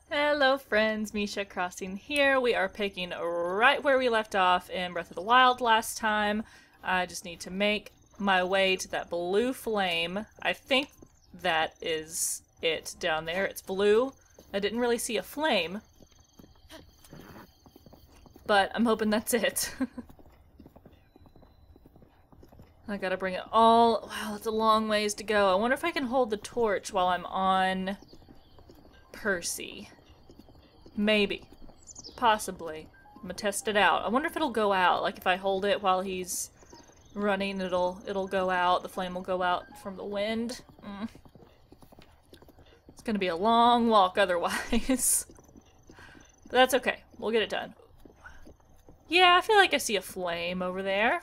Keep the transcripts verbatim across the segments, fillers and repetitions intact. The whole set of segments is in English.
Hello friends, Misha Crossing here. We are picking right where we left off in Breath of the Wild last time. I just need to make my way to that blue flame. I think that is it down there. It's blue. I didn't really see a flame, but I'm hoping that's it. I gotta bring it all... Wow, that's a long ways to go. I wonder if I can hold the torch while I'm on Percy. Maybe. Possibly. I'm gonna test it out. I wonder if it'll go out. Like if I hold it while he's running, it'll it'll go out. The flame will go out from the wind. Mm. It's gonna be a long walk otherwise. But that's okay. We'll get it done. Yeah, I feel like I see a flame over there.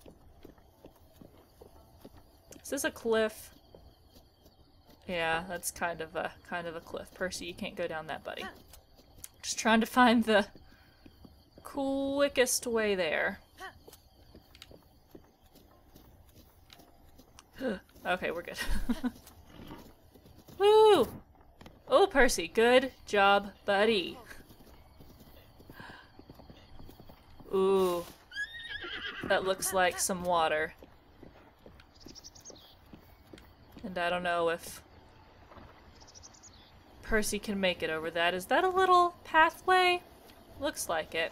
Is this a cliff? Yeah, that's kind of a kind of a cliff. Percy, you can't go down that, buddy. Just trying to find the quickest way there. Okay, we're good. Woo! Oh, Percy, good job, buddy. Ooh. That looks like some water. And I don't know if Percy can make it over that. Is that a little pathway? Looks like it.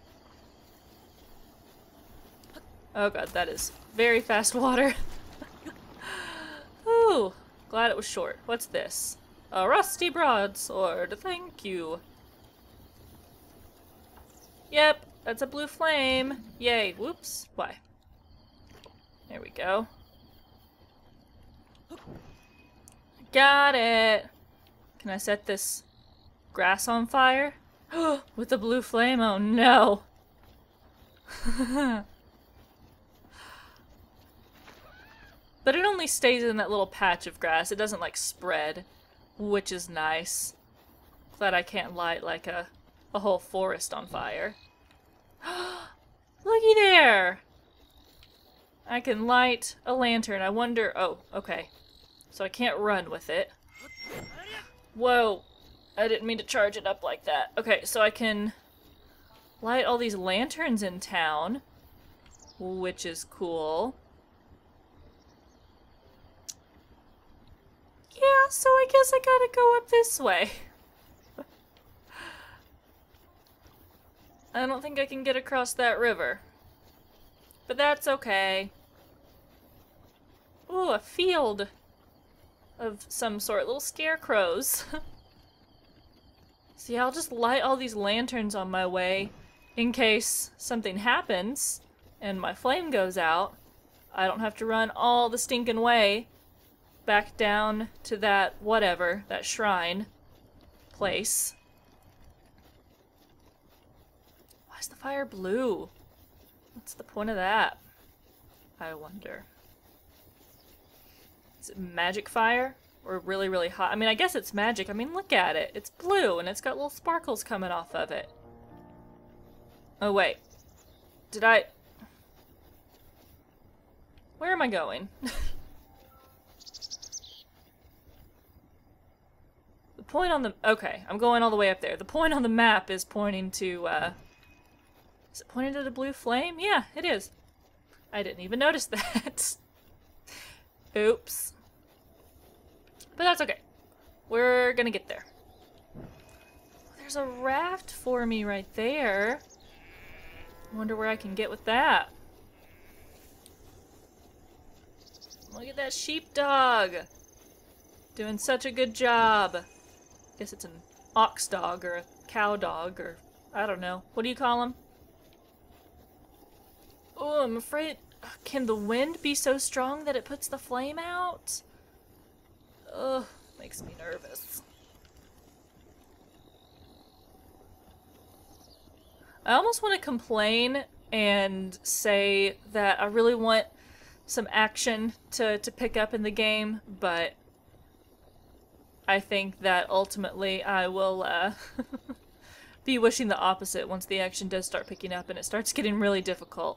Oh god, that is very fast water. Ooh, glad it was short. What's this? A rusty broadsword, thank you. Yep, that's a blue flame. Yay, whoops. Why? There we go. Got it! Can I set this grass on fire? With the blue flame? Oh no! But it only stays in that little patch of grass. It doesn't like spread, which is nice. Glad I can't light like a, a whole forest on fire. Looky there! I can light a lantern. I wonder... Oh, okay. So I can't run with it. Whoa. I didn't mean to charge it up like that. Okay, so I can light all these lanterns in town, which is cool. Yeah, so I guess I gotta go up this way. I don't think I can get across that river. But that's okay. Ooh, a field of some sort. Little scarecrows. See, I'll just light all these lanterns on my way in case something happens and my flame goes out. I don't have to run all the stinking way back down to that whatever, that shrine place. Why is the fire blue? What's the point of that? I wonder. Is it magic fire? Or really, really hot? I mean, I guess it's magic. I mean, look at it. It's blue, and it's got little sparkles coming off of it. Oh, wait. Did I... Where am I going? The point on the... Okay, I'm going all the way up there. The point on the map is pointing to, uh... Is it pointing to the blue flame? Yeah, it is. I didn't even notice that. Oops. But that's okay. We're gonna get there. There's a raft for me right there. I wonder where I can get with that. Look at that sheepdog. Doing such a good job. Guess it's an ox dog or a cow dog or I don't know. What do you call them? Oh, I'm afraid... Can the wind be so strong that it puts the flame out? Ugh, makes me nervous. I almost want to complain and say that I really want some action to, to pick up in the game, but I think that ultimately I will uh, be wishing the opposite once the action does start picking up and it starts getting really difficult.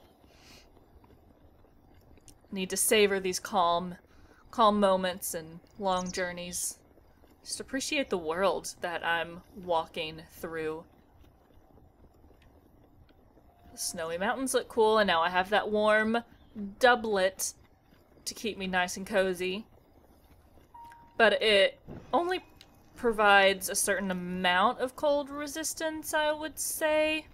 Need to savor these calm, calm moments and long journeys Just appreciate the world that I'm walking through. The snowy mountains look cool, and now I have that warm doublet to keep me nice and cozy. But it only provides a certain amount of cold resistance, I would say.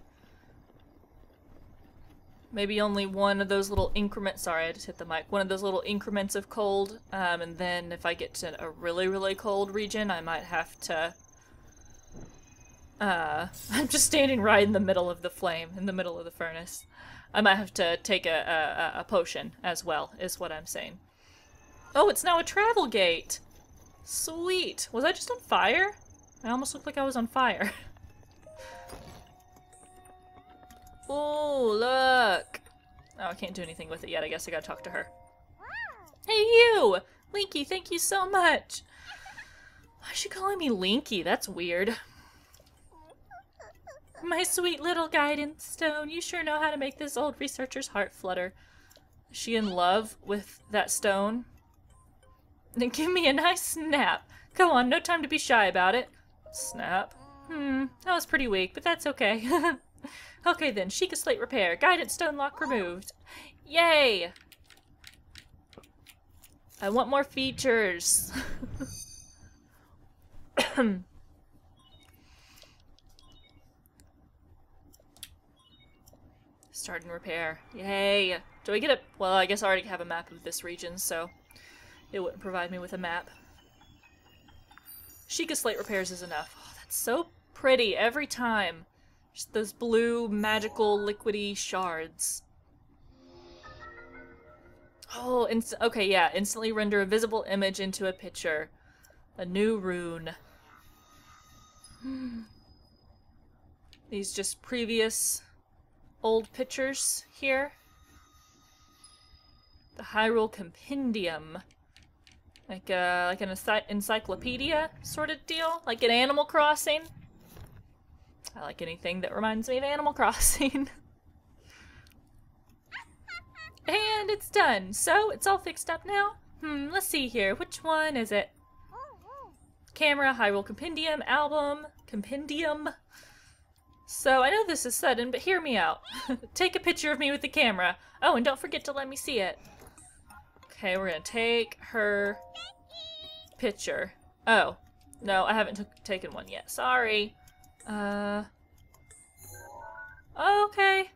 Maybe only one of those little increments, sorry I just hit the mic, one of those little increments of cold, um, and then if I get to a really, really cold region, I might have to, uh, I'm just standing right in the middle of the flame, in the middle of the furnace. I might have to take a, a, a potion as well, is what I'm saying. Oh, it's now a travel gate! Sweet! Was I just on fire? I almost looked like I was on fire. Oh, look! Oh, I can't do anything with it yet. I guess I gotta talk to her. Hey, you! Linky, thank you so much! Why is she calling me Linky? That's weird. My sweet little guidance stone. You sure know how to make this old researcher's heart flutter. Is she in love with that stone? Then give me a nice snap. Go on, no time to be shy about it. Snap. Hmm, that was pretty weak, but that's okay. Okay then, Sheikah Slate repair. Guidance stone lock removed. Yay! I want more features. Start and repair. Yay! Do I get a... Well, I guess I already have a map of this region, so it wouldn't provide me with a map. Sheikah Slate repairs is enough. Oh, that's so pretty every time. Just those blue, magical, liquidy shards. Oh, inst okay, yeah. Instantly render a visible image into a picture. A new rune. These just previous old pictures here. The Hyrule Compendium. Like, uh, like an encyclopedia sort of deal? Like an Animal Crossing? I like anything that reminds me of Animal Crossing. And it's done. So, it's all fixed up now. Hmm, let's see here. Which one is it? Camera, Hyrule Compendium, album, compendium. So, I know this is sudden, but hear me out. Take a picture of me with the camera. Oh, and don't forget to let me see it. Okay, we're gonna take her picture. Oh. No, I haven't taken one yet. Sorry. Uh, okay.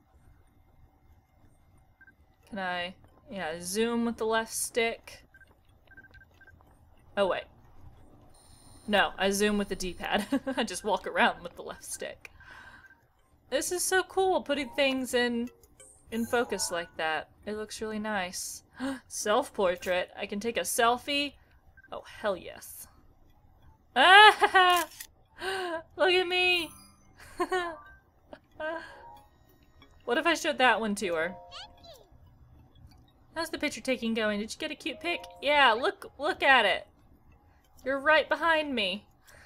Can I, yeah, zoom with the left stick? Oh, wait. No, I zoom with the D-pad. I just walk around with the left stick. This is so cool, putting things in, in focus like that. It looks really nice. Self-portrait. I can take a selfie. Oh, hell yes. Ah! Look at me! What if I showed that one to her? How's the picture taking going? Did you get a cute pic? Yeah, look look at it. You're right behind me.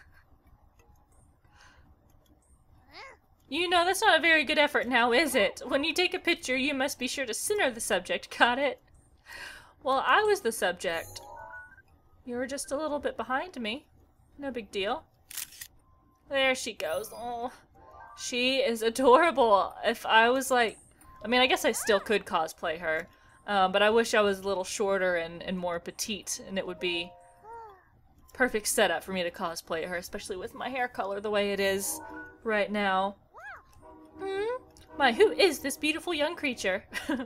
You know, that's not a very good effort now, is it? When you take a picture, you must be sure to center the subject, got it? Well, I was the subject. You were just a little bit behind me. No big deal. There she goes. Oh, she is adorable. If I was like, I mean, I guess I still could cosplay her, um, but I wish I was a little shorter and, and more petite, and it would be perfect setup for me to cosplay her, especially with my hair color the way it is right now. Hmm? My, who is this beautiful young creature?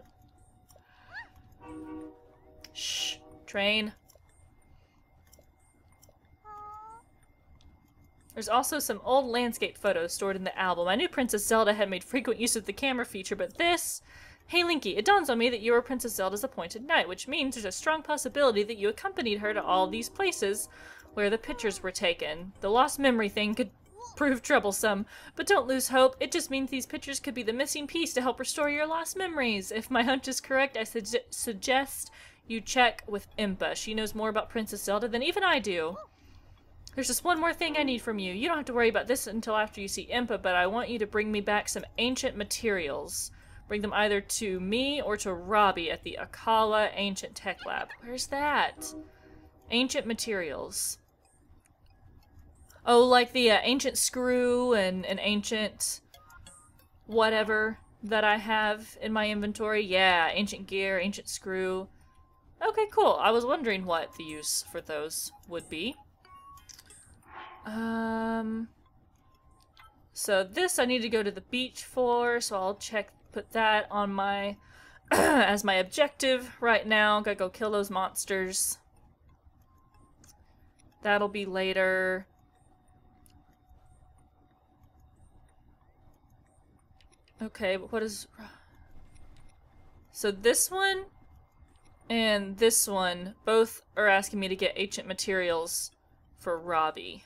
Shh, train. There's also some old landscape photos stored in the album. I knew Princess Zelda had made frequent use of the camera feature, but this... Hey Linky, it dawns on me that you are Princess Zelda's appointed knight, which means there's a strong possibility that you accompanied her to all these places where the pictures were taken. The lost memory thing could prove troublesome, but don't lose hope. It just means these pictures could be the missing piece to help restore your lost memories. If my hunch is correct, I su suggest you check with Impa. She knows more about Princess Zelda than even I do. There's just one more thing I need from you. You don't have to worry about this until after you see Impa, but I want you to bring me back some ancient materials. Bring them either to me or to Robbie at the Akkala Ancient Tech Lab. Where's that? Ancient materials. Oh, like the uh, ancient screw and an ancient whatever that I have in my inventory. Yeah, ancient gear, ancient screw. Okay, cool. I was wondering what the use for those would be. Um, so this I need to go to the beach for, so I'll check, put that on my, as my objective right now. Gotta go kill those monsters. That'll be later. Okay, but what is... So this one and this one both are asking me to get ancient materials for Robbie.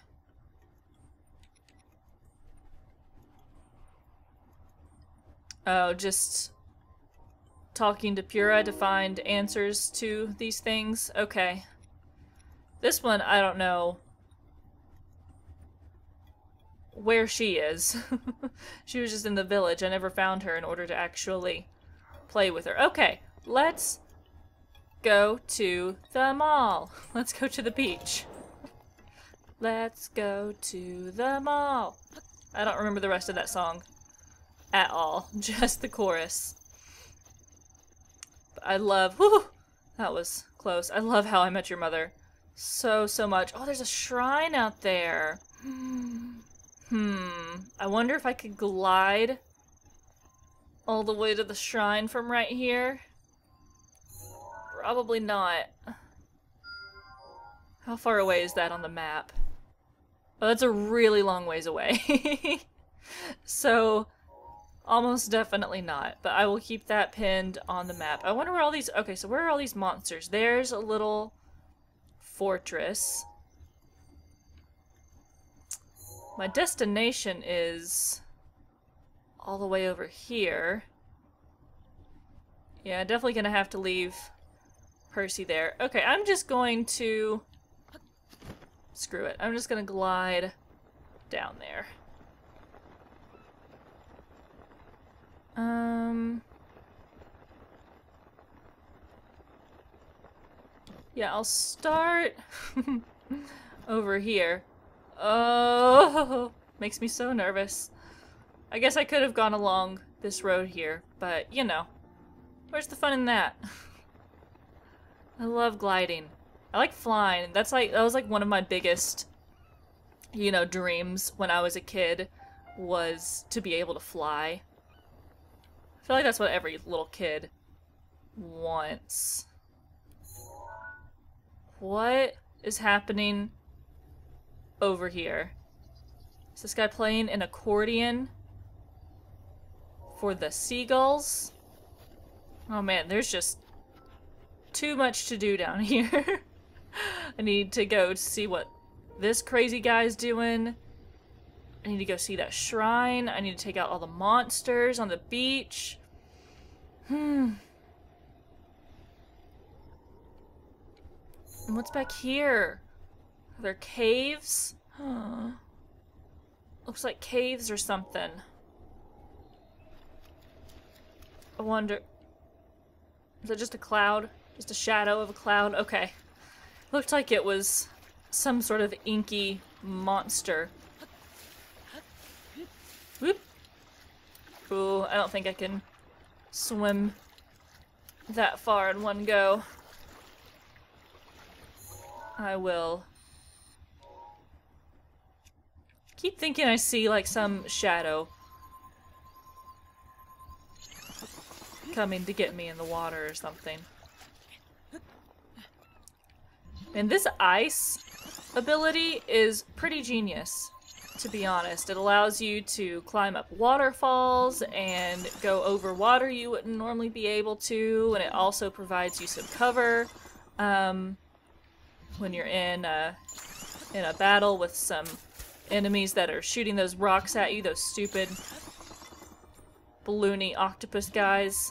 Oh, just talking to Pura to find answers to these things? Okay. This one, I don't know where she is. She was just in the village. I never found her in order to actually play with her. Okay, let's go to the mall. Let's go to the beach. Let's go to the mall. I don't remember the rest of that song at all. Just the chorus. But I love... Whew, that was close. I love How I Met Your Mother so, so much. Oh, there's a shrine out there. Hmm. I wonder if I could glide all the way to the shrine from right here. Probably not. How far away is that on the map? Oh, that's a really long ways away. So, almost definitely not. But I will keep that pinned on the map. I wonder where all these... Okay, so where are all these monsters? There's a little fortress. My destination is all the way over here. Yeah, definitely gonna have to leave Percy there. Okay, I'm just going to... Screw it. I'm just gonna glide down there. Um... Yeah, I'll start over here. Oh, makes me so nervous. I guess I could have gone along this road here, but, you know. Where's the fun in that? I love gliding. I like flying. That's like, that was like one of my biggest, you know, dreams when I was a kid, was to be able to fly. I feel like that's what every little kid wants. What is happening over here? Is this guy playing an accordion for the seagulls? Oh man, there's just too much to do down here. I need to go to see what this crazy guy's doing. I need to go see that shrine. I need to take out all the monsters on the beach. Hmm. And what's back here? Are there caves? Huh. Looks like caves or something. I wonder... Is it just a cloud? Just a shadow of a cloud? Okay. Looked like it was some sort of inky monster. Whoop. Ooh, I don't think I can swim that far in one go. I will keep thinking I see like some shadow coming to get me in the water or something. And this ice ability is pretty genius, to be honest. It allows you to climb up waterfalls and go over water you wouldn't normally be able to, and it also provides you some cover um, when you're in a, in a battle with some enemies that are shooting those rocks at you, those stupid balloony octopus guys.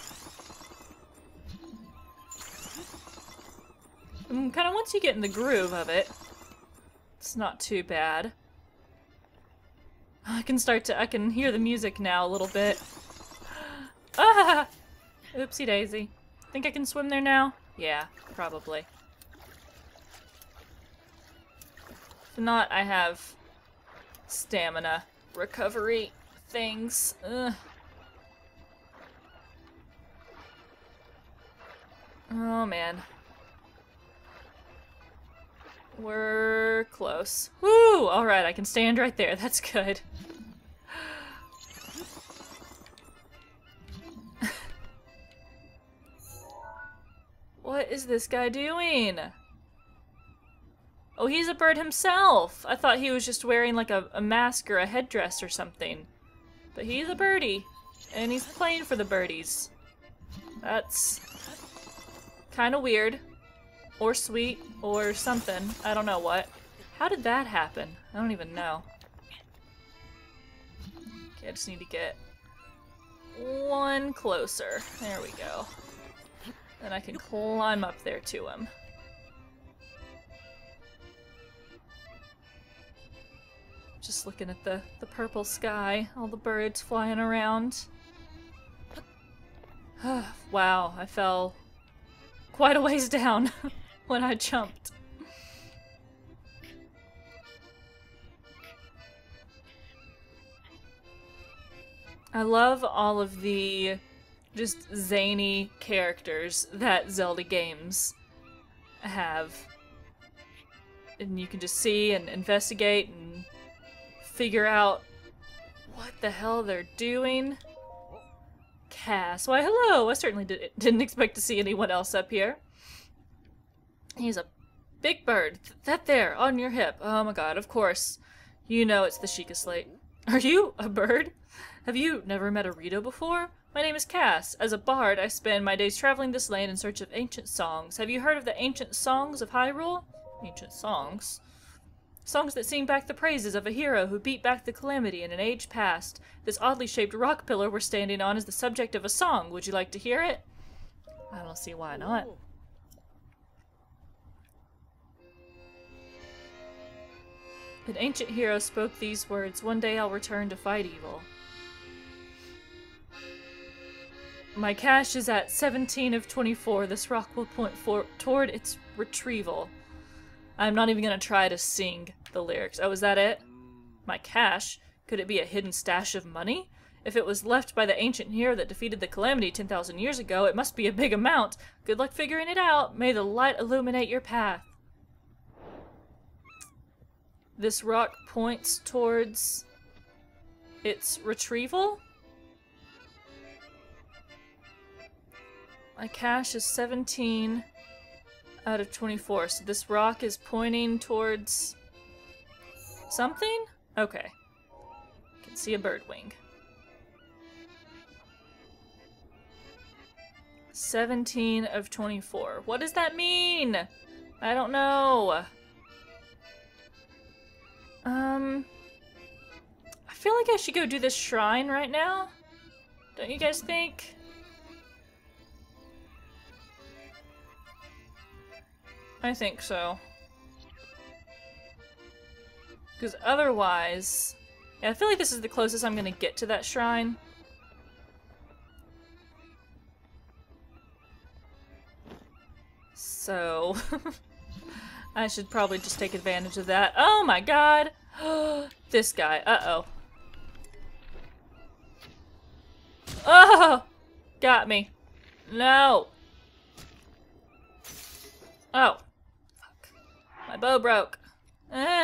And kind of once you get in the groove of it, it's not too bad. I can start to, I can hear the music now a little bit. Ah! Oopsie daisy. Think I can swim there now? Yeah, probably. If not, I have stamina recovery things. Ugh. Oh man. We're close. Woo! Alright, I can stand right there. That's good. What is this guy doing? Oh, he's a bird himself! I thought he was just wearing like a, a mask or a headdress or something. But he's a birdie. And he's playing for the birdies. That's kind of weird. Or sweet. Or something. I don't know what. How did that happen? I don't even know. Okay, I just need to get one closer. There we go. Then I can climb up there to him. Just looking at the, the purple sky, all the birds flying around. Wow, I fell quite a ways down when I jumped. I love all of the just zany characters that Zelda games have. And you can just see and investigate and figure out what the hell they're doing. Cass. Why, hello! I certainly did, didn't expect to see anyone else up here. He's a big bird. Th that there, on your hip. Oh my god, of course. You know it's the Sheikah Slate. Are you a bird? Have you never met a Rito before? My name is Cass. As a bard, I spend my days traveling this land in search of ancient songs. Have you heard of the ancient songs of Hyrule? Ancient songs? Songs that sing back the praises of a hero who beat back the calamity in an age past. This oddly shaped rock pillar we're standing on is the subject of a song. Would you like to hear it? I don't see why not. An ancient hero spoke these words, "One day I'll return to fight evil." My cache is at seventeen of twenty-four. This rock will point for toward its retrieval. I'm not even gonna try to sing the lyrics. Oh, is that it? My cache? Could it be a hidden stash of money? If it was left by the ancient hero that defeated the calamity ten thousand years ago, it must be a big amount. Good luck figuring it out. May the light illuminate your path. This rock points towards its retrieval? My cache is seventeen out of twenty-four, so this rock is pointing towards something? Okay. I can see a bird wing. seventeen of twenty-four. What does that mean? I don't know. Um, I feel like I should go do this shrine right now. Don't you guys think? I think so. Because otherwise... Yeah, I feel like this is the closest I'm gonna get to that shrine. So... I should probably just take advantage of that. Oh my god! This guy. Uh-oh. Oh! Got me. No! Oh. Fuck. My bow broke. Eh.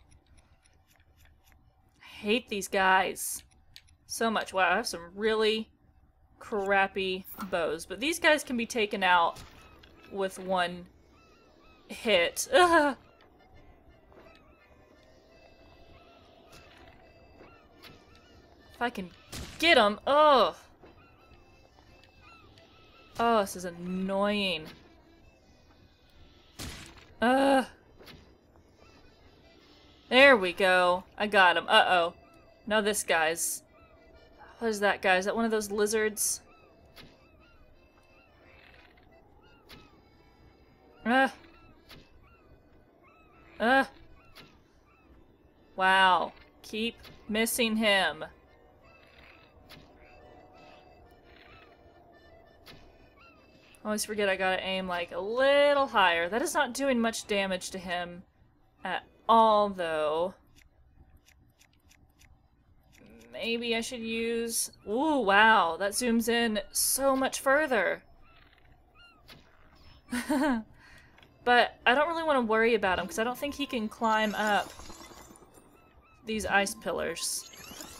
I hate these guys so much. Wow, I have some really crappy bows. But these guys can be taken out with one hit. Ugh. If I can get them. Oh. Oh, this is annoying. Ugh. There we go. I got him. Uh-oh. Now this guy's... What is that guy? Is that one of those lizards? Ugh. Ugh. Wow. Keep missing him. I always forget I gotta aim like a little higher. That is not doing much damage to him at all, though. maybe I should use... Ooh, wow, that zooms in so much further. But I don't really want to worry about him because I don't think he can climb up these ice pillars.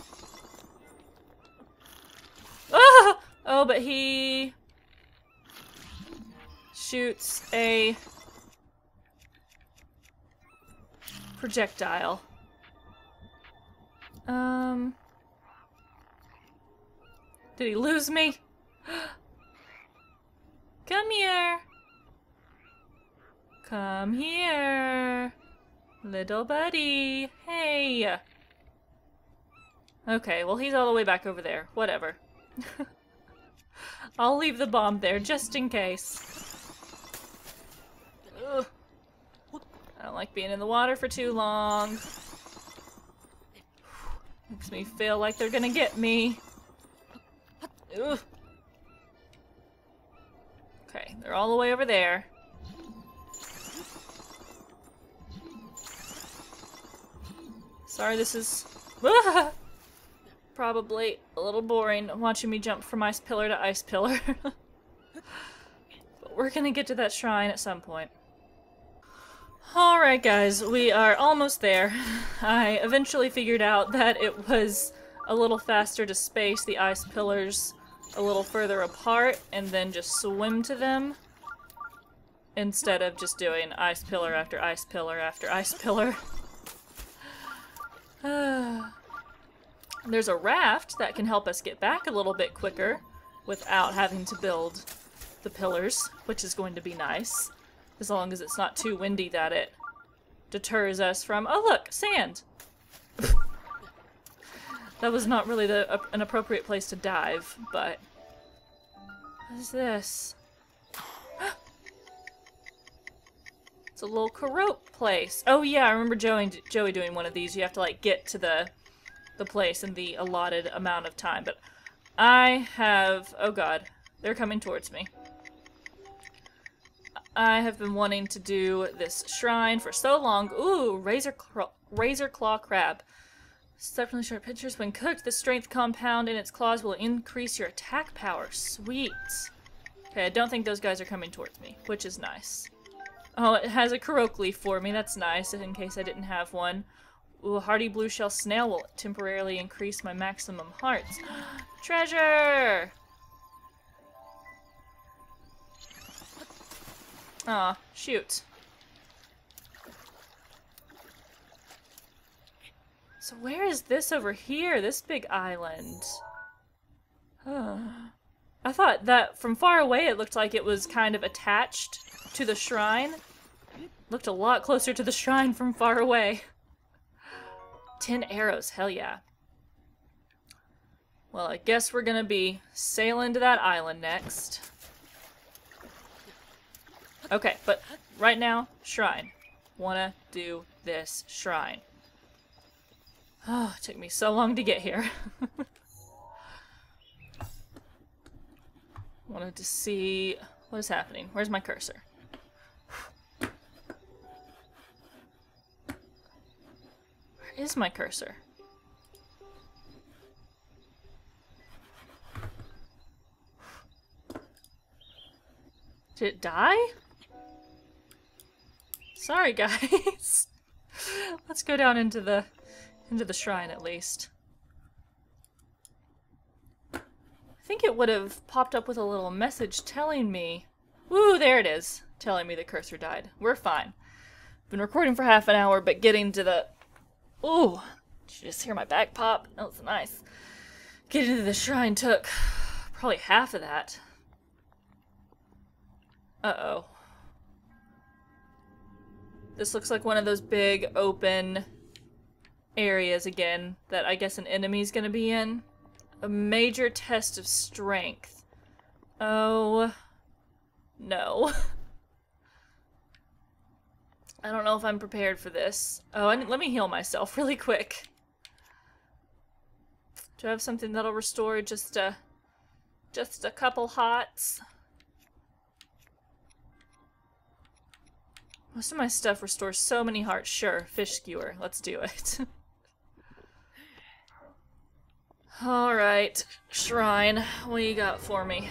Oh! Oh, but he shoots a projectile. Um... Did he lose me? Come here! Come here! Little buddy! Hey! Okay, well he's all the way back over there. Whatever. I'll leave the bomb there, just in case. Ugh. I don't like being in the water for too long. Makes me feel like they're gonna get me. Ugh. Okay, they're all the way over there. Sorry, this is ah, probably a little boring watching me jump from ice pillar to ice pillar. But we're gonna get to that shrine at some point. Alright guys, we are almost there. I eventually figured out that it was a little faster to space the ice pillars a little further apart and then just swim to them instead of just doing ice pillar after ice pillar after ice pillar. There's a raft that can help us get back a little bit quicker without having to build the pillars, which is going to be nice. As long as it's not too windy that it deters us from... Oh look! Sand! That was not really the, uh, an appropriate place to dive, but... What is this? It's a little Karope place. Oh yeah, I remember Joey, Joey doing one of these. You have to like get to the the place in the allotted amount of time. But I have... Oh god, they're coming towards me. I have been wanting to do this shrine for so long. Ooh, razor, razor claw crab. Exceptionally sharp pinchers. When cooked, the strength compound in its claws will increase your attack power. Sweet. Okay, I don't think those guys are coming towards me, which is nice. Oh, it has a Karoke leaf for me. That's nice, in case I didn't have one. Ooh, a hardy blue shell snail will temporarily increase my maximum hearts. Treasure! Aw, shoot. So where is this over here? This big island? Huh. I thought that from far away it looked like it was kind of attached to the shrine. Looked a lot closer to the shrine from far away. Ten arrows, hell yeah. Well, I guess we're gonna be sailing to that island next. Okay, but right now, shrine. Wanna do this shrine. Oh, it took me so long to get here. Wanted to see what is happening. Where's my cursor? Where is my cursor? Did it die? Sorry, guys. Let's go down into the into the shrine at least. I think it would have popped up with a little message telling me. Woo, there it is, telling me the cursor died. We're fine. Been recording for half an hour, but getting to the... Ooh, did you just hear my back pop? That was nice. Getting to the shrine took probably half of that. Uh-oh. This looks like one of those big open areas again that I guess an enemy's gonna be in. A major test of strength. Oh no. I don't know if I'm prepared for this. Oh, and let me heal myself really quick. Do I have something that'll restore just a just a couple hots? Most of my stuff restores so many hearts. Sure, fish skewer. Let's do it. Alright, shrine, what you got for me?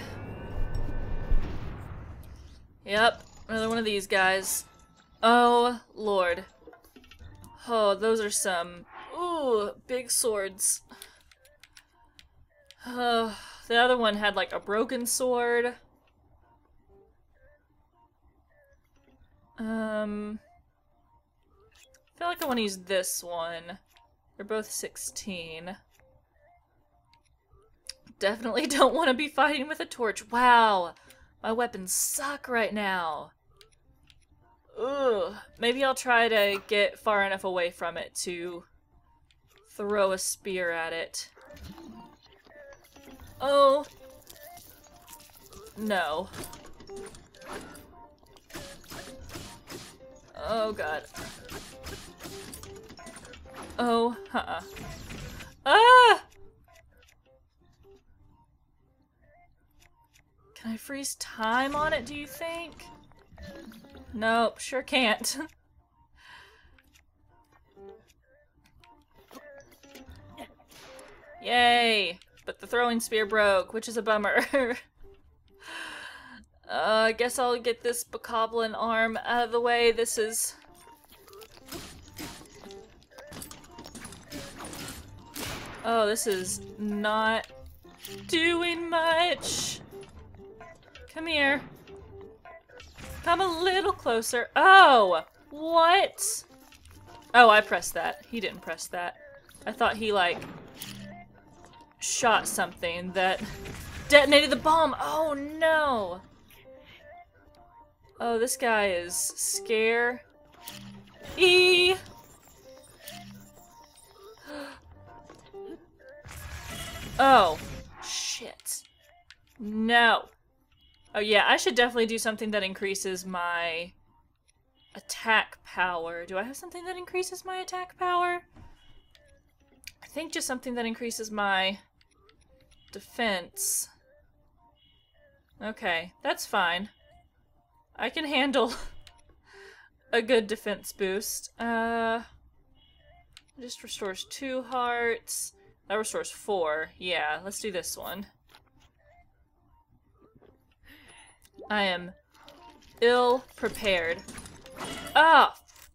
Yep, another one of these guys. Oh, Lord. Oh, those are some, ooh, big swords. Oh, the other one had like a broken sword. Um, I feel like I want to use this one. They're both sixteen. Definitely don't want to be fighting with a torch. Wow, my weapons suck right now. Ugh. Maybe I'll try to get far enough away from it to throw a spear at it. Oh. No. Oh god. Oh, uh-uh. Ah! Can I freeze time on it, do you think? Nope, sure can't. Yay! But the throwing spear broke, which is a bummer. uh, I guess I'll get this bokoblin arm out of the way. This is... Oh, this is not doing much. Come here. Come a little closer. Oh! What? Oh, I pressed that. He didn't press that. I thought he, like, shot something that detonated the bomb. Oh, no! Oh, this guy is scare. E. Oh, shit. No. Oh yeah, I should definitely do something that increases my attack power. Do I have something that increases my attack power? I think just something that increases my defense. Okay, that's fine. I can handle a good defense boost. Uh, just restores two hearts. That restores four. Yeah, let's do this one. I am ill prepared. Ah!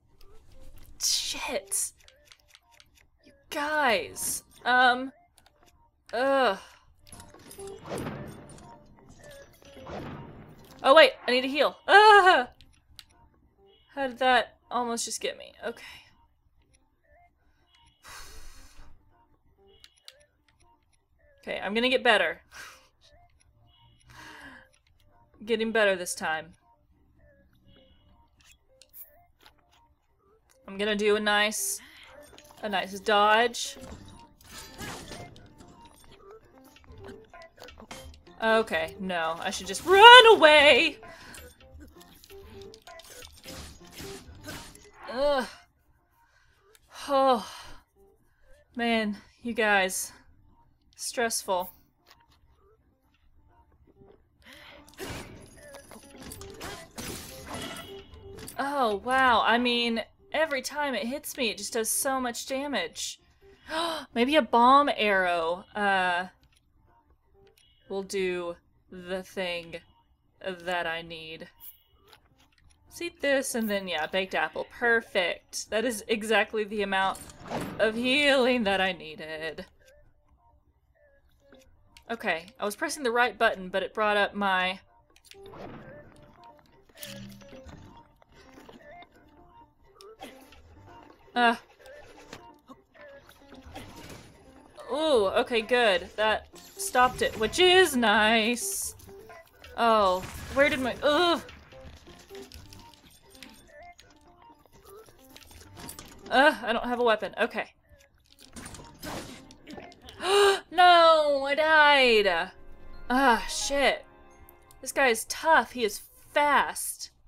Shit! You guys! Um... Ugh. Oh wait, I need to heal. Ah! How did that almost just get me? Okay. Okay, I'm gonna get better. Getting better this time. I'm gonna do a nice, a nice dodge. Okay, no, I should just run away! Ugh. Oh. Man, you guys. Stressful. Oh, wow. I mean, every time it hits me, it just does so much damage. Maybe a bomb arrow uh, will do the thing that I need. Let's eat this, and then, yeah, baked apple. Perfect. That is exactly the amount of healing that I needed. Okay, I was pressing the right button, but it brought up my... Uh. Ooh, okay, good. That stopped it, which is nice. Oh, where did my... Ugh! Ugh, I don't have a weapon. Okay. No, I died! Ah, shit. This guy is tough. He is fast.